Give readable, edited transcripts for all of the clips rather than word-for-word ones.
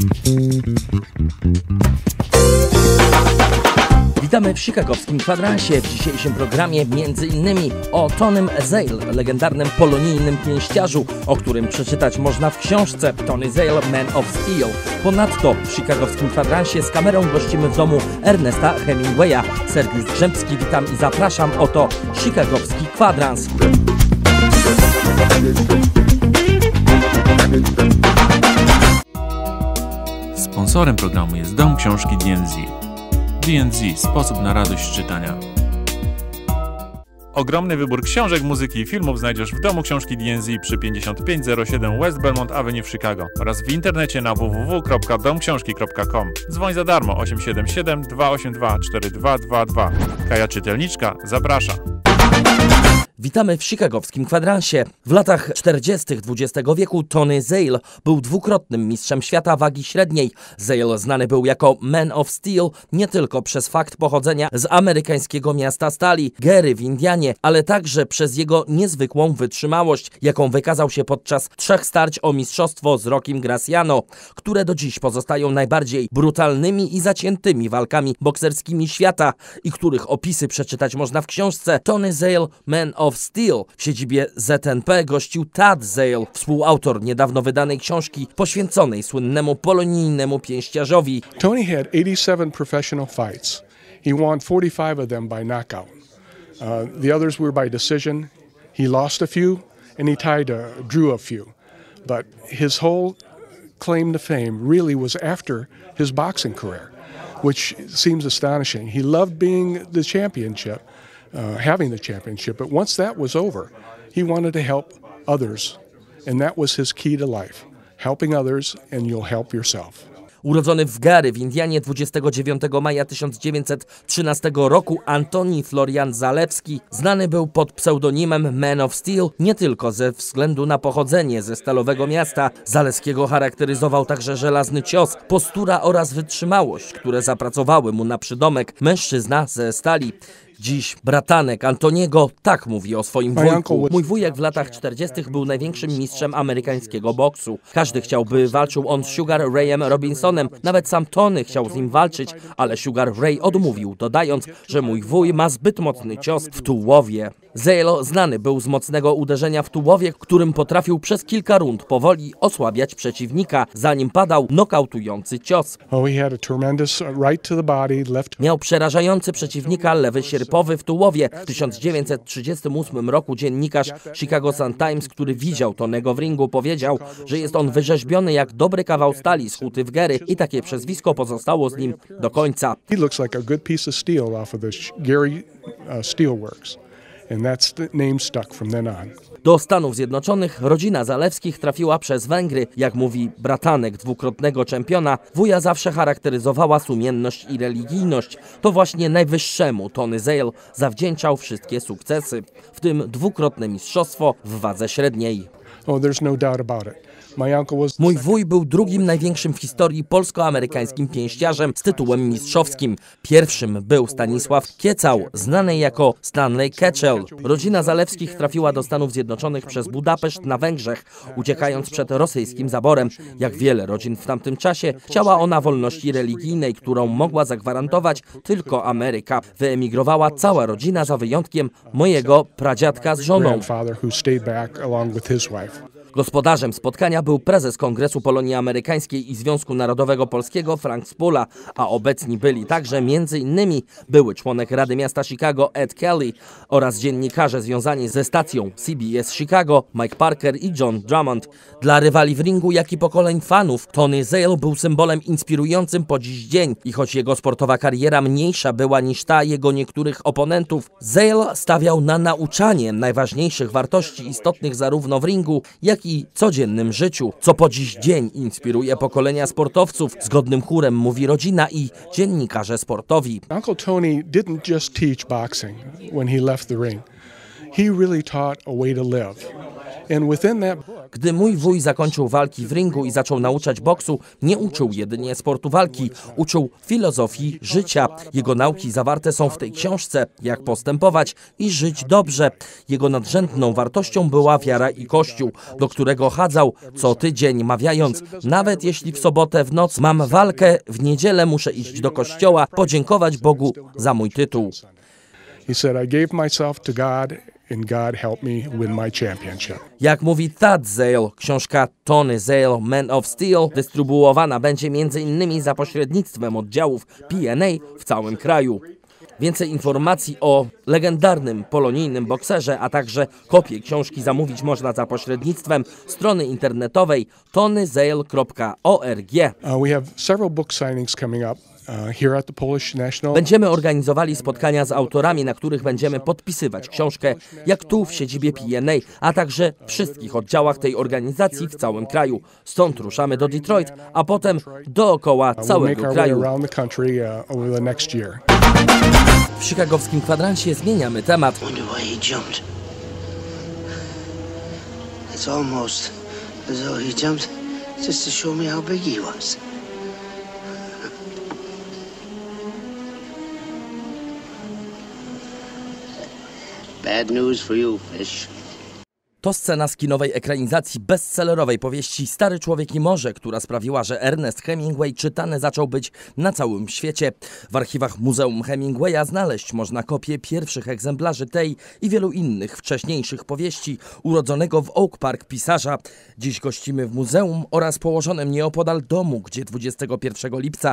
Witamy w chicagowskim kwadransie. W dzisiejszym programie m.in. o Tonym Zale, legendarnym polonijnym pięściarzu, o którym przeczytać można w książce Tony Zale, Man of Steel. Ponadto w chicagowskim kwadransie z kamerą gościmy w domu Ernesta Hemingwaya. Sergiusz Drzemski, witam i zapraszam. Oto chicagowski kwadrans. Sponsorem programu jest Dom Książki D&Z. D&Z – sposób na radość czytania. Ogromny wybór książek, muzyki i filmów znajdziesz w Domu Książki D&Z przy 5507 West Belmont Avenue w Chicago oraz w internecie na www.domksiążki.com. Dzwoń za darmo 877 282 4222. Kaja Czytelniczka zaprasza. Witamy w chicagowskim kwadransie. W latach 40. XX wieku Tony Zale był dwukrotnym mistrzem świata wagi średniej. Zale znany był jako Man of Steel nie tylko przez fakt pochodzenia z amerykańskiego miasta stali, Gary w Indianie, ale także przez jego niezwykłą wytrzymałość, jaką wykazał się podczas 3 starć o mistrzostwo z Rockim Graciano, które do dziś pozostają najbardziej brutalnymi i zaciętymi walkami bokserskimi świata i których opisy przeczytać można w książce Tony Zale, Man of Steel. W siedzibie ZNP gościł Tad Zale, współautor niedawno wydanej książki poświęconej słynnemu polonijnemu pięściarzowi. Tony had 87 professional fights. He won 45 of them by knockout. The others were by decision. He lost a few and he drew a few. But his whole claim to fame really was after his boxing career, which seems astonishing. He loved being the championship. Having the championship, but once that was over, he wanted to help others, and that was his key to life. Helping others and you'll help yourself. Urodzony w Gary w Indianie 29 maja 1913 roku, Antoni Florian Zalewski znany był pod pseudonimem Man of Steel nie tylko ze względu na pochodzenie ze stalowego miasta. Zalewskiego charakteryzował także żelazny cios, postura oraz wytrzymałość, które zapracowały mu na przydomek mężczyzna ze stali. Dziś bratanek Antoniego tak mówi o swoim wujku. Mój wujek w latach 40. był największym mistrzem amerykańskiego boksu. Każdy chciał, by walczył on z Sugar Rayem Robinsonem. Nawet sam Tony chciał z nim walczyć, ale Sugar Ray odmówił, dodając, że mój wuj ma zbyt mocny cios w tułowie. Zale znany był z mocnego uderzenia w tułowie, którym potrafił przez kilka rund powoli osłabiać przeciwnika, zanim padał nokautujący cios. Miał przerażający przeciwnika lewy sierpowy w tułowie. W 1938 roku dziennikarz Chicago Sun-Times, który widział Tonego w ringu, powiedział, że jest on wyrzeźbiony jak dobry kawał stali skuty w Gary i takie przezwisko pozostało z nim do końca. He looks like a good piece of steel off of the Gary Steelworks. And that's the name stuck from then on. Do Stanów Zjednoczonych rodzina Zalewskich trafiła przez Węgry. Jak mówi bratanek dwukrotnego czempiona, wuja zawsze charakteryzowała sumienność i religijność. To właśnie najwyższemu Tony Zale zawdzięczał wszystkie sukcesy, w tym dwukrotne mistrzostwo w wadze średniej. Oh, there's no doubt about it. Mój wuj był drugim największym w historii polsko-amerykańskim pięściarzem z tytułem mistrzowskim. Pierwszym był Stanisław Kiecał, znany jako Stanley Ketchel. Rodzina Zalewskich trafiła do Stanów Zjednoczonych przez Budapeszt na Węgrzech, uciekając przed rosyjskim zaborem. Jak wiele rodzin w tamtym czasie, chciała ona wolności religijnej, którą mogła zagwarantować tylko Ameryka. Wyemigrowała cała rodzina za wyjątkiem mojego pradziadka z żoną. Gospodarzem spotkania był prezes Kongresu Polonii Amerykańskiej i Związku Narodowego Polskiego Frank Spula, a obecni byli także m.in. były członek Rady Miasta Chicago Ed Kelly oraz dziennikarze związani ze stacją CBS Chicago Mike Parker i John Drummond. Dla rywali w ringu, jak i pokoleń fanów, Tony Zale był symbolem inspirującym po dziś dzień i choć jego sportowa kariera mniejsza była niż ta jego niektórych oponentów, Zale stawiał na nauczanie najważniejszych wartości istotnych zarówno w ringu, jak i codziennym życiu, co po dziś dzień inspiruje pokolenia sportowców. Zgodnym chórem mówi rodzina i dziennikarze sportowi. Uncle Tony didn't just teach boxing when he left the ring. He really taught a way to live. And within that book, Gdy mój wuj zakończył walki w ringu i zaczął nauczać boksu, nie uczył jedynie sportu walki, uczył filozofii życia. Jego nauki zawarte są w tej książce, jak postępować i żyć dobrze. Jego nadrzędną wartością była wiara i Kościół, do którego chadzał co tydzień, mawiając: nawet jeśli w sobotę w noc mam walkę, w niedzielę muszę iść do kościoła, podziękować Bogu za mój tytuł. he said, I gave myself to God and God helped me win my championship. Jak mówi Thad Zale, książka Tony Zale, Man of Steel, dystrybuowana będzie m.in. za pośrednictwem oddziałów PNA w całym kraju. Więcej informacji o legendarnym polonijnym bokserze, a także kopię książki zamówić można za pośrednictwem strony internetowej tonyzale.org. We have several book signings coming up here at the Polish National. Będziemy organizowali spotkania z autorami, na których będziemy podpisywać książkę, jak tu w siedzibie PNA, a także w wszystkich oddziałach tej organizacji w całym kraju. Stąd ruszamy do Detroit, a potem dookoła całego kraju. W chicagowskim kwadransie zmieniamy temat. It's almost as though he jumped just to show me how big he was. Bad news for you, fish. To scena z kinowej ekranizacji bestsellerowej powieści Stary człowiek i morze, która sprawiła, że Ernest Hemingway czytany zaczął być na całym świecie. W archiwach Muzeum Hemingwaya znaleźć można kopie pierwszych egzemplarzy tej i wielu innych wcześniejszych powieści urodzonego w Oak Park pisarza. Dziś gościmy w muzeum oraz położonym nieopodal domu, gdzie 21 lipca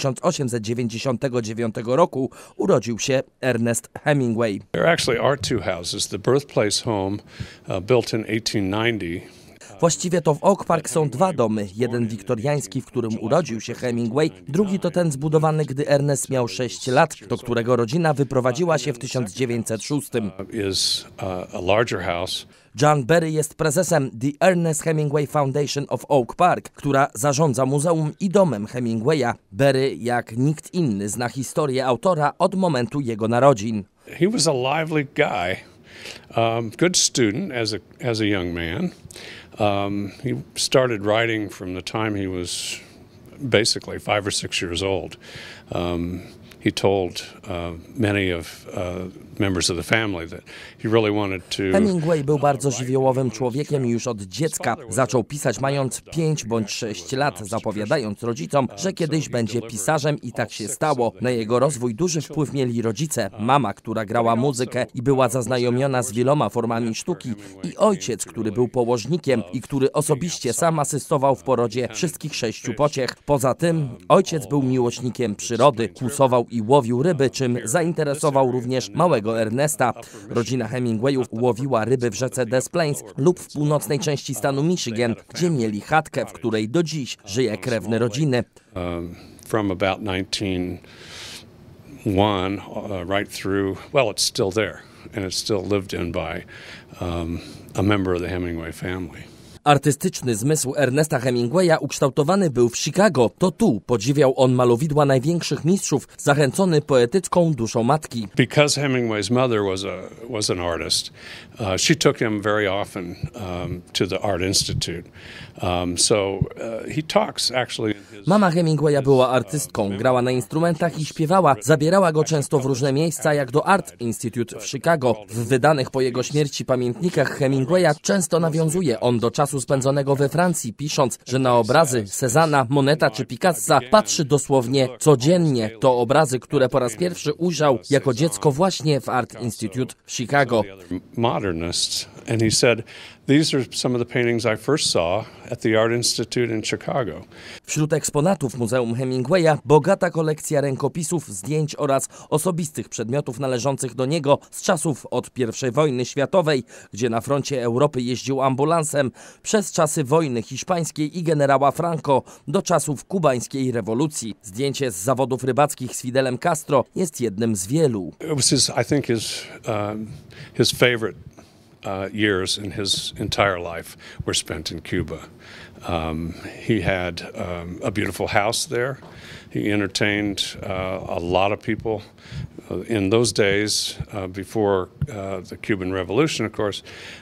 1899 roku urodził się Ernest Hemingway. There actually are two houses. The birthplace home, built in 1890. Właściwie to w Oak Park są dwa domy. Jeden wiktoriański, w którym urodził się Hemingway, drugi to ten zbudowany, gdy Ernest miał 6 lat, do którego rodzina wyprowadziła się w 1906. Is a larger house. John Berry jest prezesem The Ernest Hemingway Foundation of Oak Park, która zarządza muzeum i domem Hemingwaya. Berry, jak nikt inny, zna historię autora od momentu jego narodzin. He was a lively guy. Good student as a young man. He started writing from the time he was basically 5 or 6 years old. He told many of members of the family that he really wanted to. Hemingway był bardzo żywiołowym człowiekiem i już od dziecka. Zaczął pisać mając 5 bądź 6 lat, zapowiadając rodzicom, że kiedyś będzie pisarzem i tak się stało. Na jego rozwój duży wpływ mieli rodzice, mama, która grała muzykę i była zaznajomiona z wieloma formami sztuki, i ojciec, który był położnikiem i który osobiście sam asystował w porodzie wszystkich 6 pociech. Poza tym ojciec był miłośnikiem przyrody, kłusował i łowił ryby, czym zainteresował również małego Ernesta. Rodzina Hemingwayów łowiła ryby w rzece Des Plaines lub w północnej części stanu Michigan, gdzie mieli chatkę, w której do dziś żyje krewny rodziny. From about 1901 right through, well, it's still there, and it's still lived in by a member of the Hemingway family. Artystyczny zmysł Ernesta Hemingwaya ukształtowany był w Chicago. To tu podziwiał on malowidła największych mistrzów, zachęcony poetycką duszą matki. Because Hemingway's mother was an artist, she took him very often to the Art Institute. He talks actually. Mama Hemingwaya była artystką, grała na instrumentach i śpiewała. Zabierała go często w różne miejsca, jak do Art Institute w Chicago. W wydanych po jego śmierci pamiętnikach Hemingwaya często nawiązuje on do czasu spędzonego we Francji, pisząc, że na obrazy Cezanna, Moneta czy Picassa patrzy dosłownie codziennie. To obrazy, które po raz pierwszy ujrzał jako dziecko właśnie w Art Institute w Chicago. Modernists, and he said, these are some of the paintings I first saw at the Art Institute in Chicago. Wśród eksponatów Muzeum Hemingwaya bogata kolekcja rękopisów, zdjęć oraz osobistych przedmiotów należących do niego z czasów od I wojny światowej, gdzie na froncie Europy jeździł ambulansem, przez czasy wojny hiszpańskiej i generała Franco, do czasów kubańskiej rewolucji. Zdjęcie z zawodów rybackich z Fidelem Castro jest jednym z wielu. It was his favorite years in his entire life were spent in Cuba. He had a beautiful house there. He entertained a lot of people. In those days, before the Cuban Revolution, of course.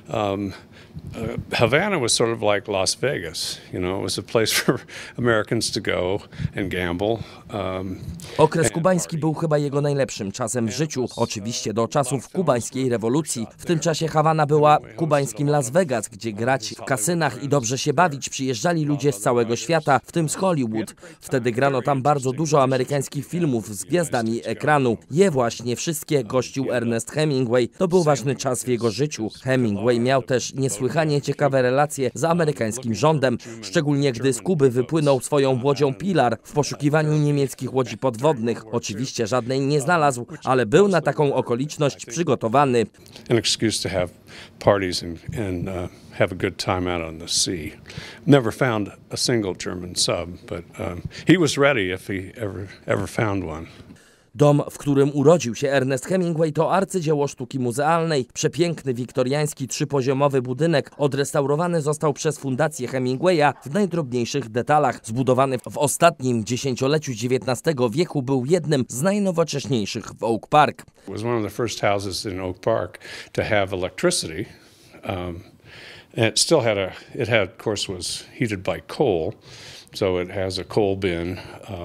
Havana was sort of like Las Vegas, you know, it was a place for Americans to go and gamble. Okres kubański był chyba jego najlepszym czasem w życiu, oczywiście do czasów kubańskiej rewolucji. W tym czasie Hawana była kubańskim Las Vegas, gdzie grać w kasynach i dobrze się bawić przyjeżdżali ludzie z całego świata, w tym z Hollywood. Wtedy grano tam bardzo dużo amerykańskich filmów z gwiazdami ekranu. Je właśnie wszystkie gościł Ernest Hemingway. To był ważny czas w jego życiu. Hemingway miał też niesłychanie ciekawe relacje z amerykańskim rządem, szczególnie gdy z Kuby wypłynął swoją łodzią Pilar w poszukiwaniu niemieckich łodzi podwodnych. Oczywiście żadnej nie znalazł, ale był na taką okoliczność przygotowany. An excuse to have parties and have a good time out on the sea. Never found a single German sub, but he was ready if he ever found one. Dom, w którym urodził się Ernest Hemingway, to arcydzieło sztuki muzealnej. Przepiękny, wiktoriański, trzypoziomowy budynek odrestaurowany został przez Fundację Hemingwaya w najdrobniejszych detalach. Zbudowany w ostatnim dziesięcioleciu XIX wieku, był jednym z najnowocześniejszych w Oak Park. It was one of the first houses in Oak Park to have electricity. And it had, of course, was heated by coal, so it has a coal bin.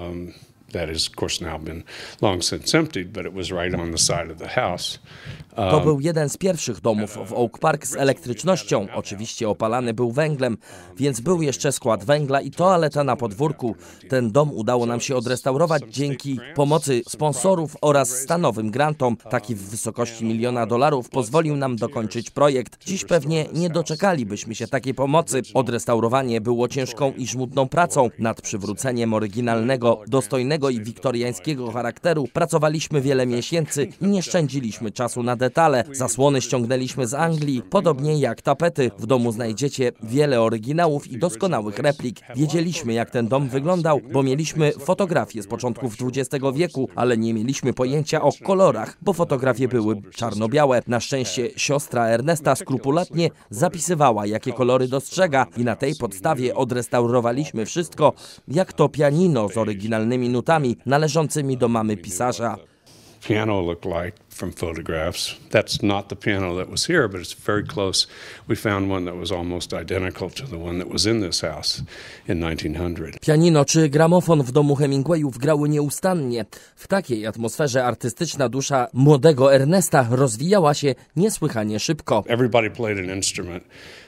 That is, of course, now been long since emptied, but it was right on the side of the house. To był jeden z pierwszych domów w Oak Park z elektrycznością. Oczywiście opalany był węglem, więc był jeszcze skład węgla i toaleta na podwórku. Ten dom udało nam się odrestaurować dzięki pomocy sponsorów oraz stanowym grantom. Taki w wysokości $1 miliona pozwolił nam dokończyć projekt. Dziś pewnie nie doczekalibyśmy się takiej pomocy. Odrestaurowanie było ciężką i żmudną pracą. Nad przywróceniem oryginalnego, dostojnego i wiktoriańskiego charakteru pracowaliśmy wiele miesięcy i nie szczędziliśmy czasu na detale. Zasłony ściągnęliśmy z Anglii, podobnie jak tapety. W domu znajdziecie wiele oryginałów i doskonałych replik. Wiedzieliśmy, jak ten dom wyglądał, bo mieliśmy fotografie z początków XX wieku, ale nie mieliśmy pojęcia o kolorach, bo fotografie były czarno-białe. Na szczęście siostra Ernesta skrupulatnie zapisywała, jakie kolory dostrzega i na tej podstawie odrestaurowaliśmy wszystko, jak to pianino z oryginalnymi nutami należącymi do mamy pisarza. Piano looked like from photographs. That's not the piano that was here, but it's very close. We found one that was almost identical to the one that was in this house in 1900. Pianino czy gramofon w domu Hemingwayów grały nieustannie. W takiej atmosferze artystyczna dusza młodego Ernesta rozwijała się niesłychanie szybko. Everybody played an instrument.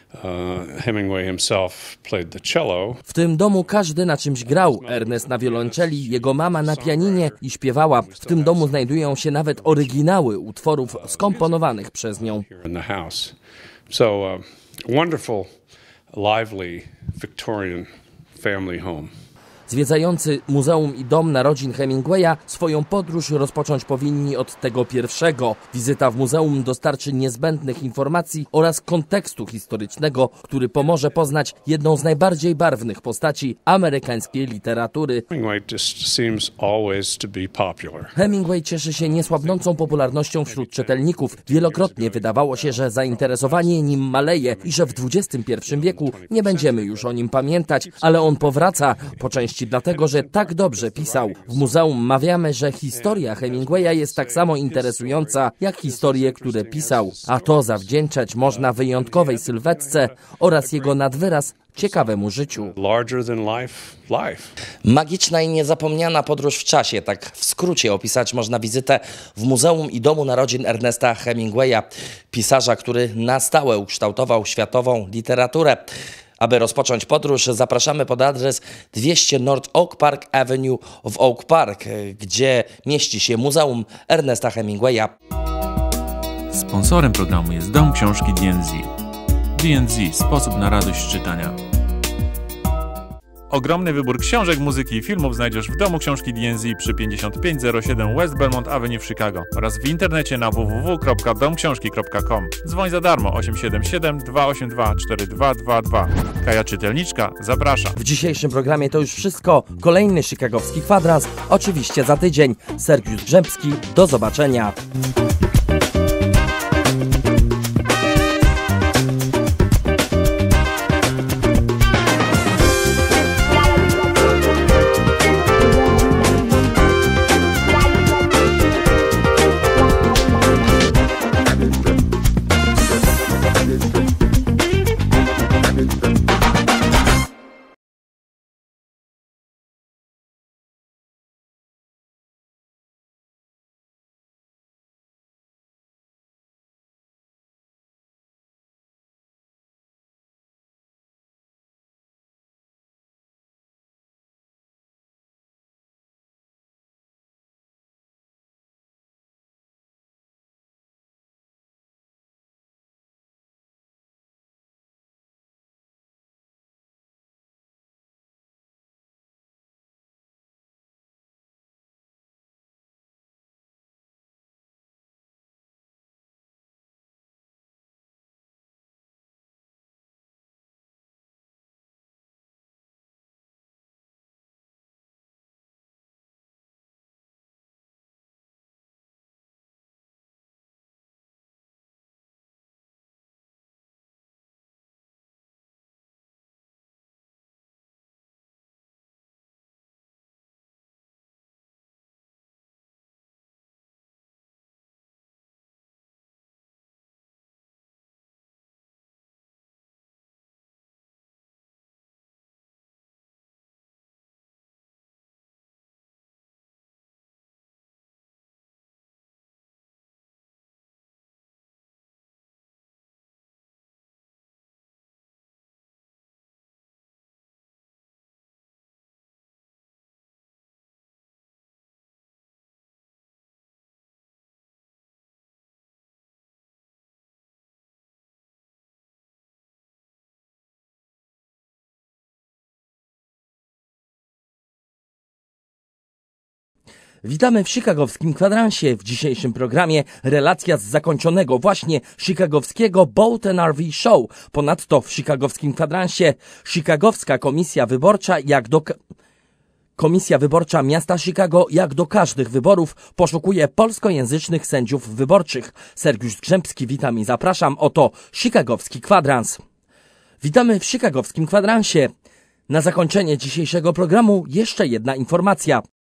Hemingway himself played the cello. W tym domu każdy na czymś grał. Ernest na wiolonczeli, jego mama na pianinie i śpiewała. W tym domu znajdują się nawet oryginały utworów skomponowanych przez nią. In the house. So wonderful, lively Victorian family home. Zwiedzający muzeum i dom narodzin Hemingwaya swoją podróż rozpocząć powinni od tego pierwszego. Wizyta w muzeum dostarczy niezbędnych informacji oraz kontekstu historycznego, który pomoże poznać jedną z najbardziej barwnych postaci amerykańskiej literatury. Hemingway just seems always to be popular. Hemingway cieszy się niesłabnącą popularnością wśród czytelników. Wielokrotnie wydawało się, że zainteresowanie nim maleje i że w XXI wieku nie będziemy już o nim pamiętać, ale on powraca po części dlatego, że tak dobrze pisał. W muzeum mawiamy, że historia Hemingwaya jest tak samo interesująca, jak historie, które pisał. A to zawdzięczać można wyjątkowej sylwetce oraz jego nadwyraz ciekawemu życiu. Larger than life. Magiczna i niezapomniana podróż w czasie, tak w skrócie opisać można wizytę w Muzeum i Domu Narodzin Ernesta Hemingwaya, pisarza, który na stałe ukształtował światową literaturę. Aby rozpocząć podróż, zapraszamy pod adres 200 North Oak Park Avenue w Oak Park, gdzie mieści się Muzeum Ernesta Hemingwaya. Sponsorem programu jest Dom Książki D&Z. D&Z – sposób na radość czytania. Ogromny wybór książek, muzyki i filmów znajdziesz w Domu Książki D&Z przy 5507 West Belmont Avenue w Chicago oraz w internecie na www.domksiążki.com. Dzwoń za darmo 877 282 4222. Kaja Czytelniczka zaprasza. W dzisiejszym programie to już wszystko. Kolejny chicagowski kwadrans, oczywiście za tydzień. Sergiusz Drzębski, do zobaczenia. Witamy w chicagowskim kwadransie. W dzisiejszym programie relacja z zakończonego właśnie chicagowskiego Boat and RV Show. Ponadto w chicagowskim kwadransie chicagowska komisja wyborcza Komisja Wyborcza Miasta Chicago, jak do każdych wyborów, poszukuje polskojęzycznych sędziów wyborczych. Sergiusz Grzębski, witam i zapraszam. Oto chicagowski kwadrans. Witamy w chicagowskim kwadransie. Na zakończenie dzisiejszego programu jeszcze jedna informacja.